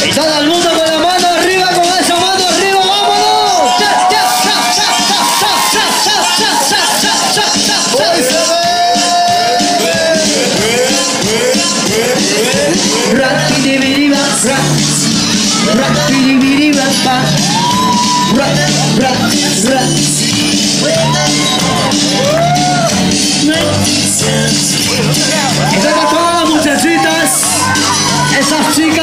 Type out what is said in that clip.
Y todo el mundo con la mano arriba, con esa mano arriba, vámonos. Esta es para todas las muchachitas, esas chicas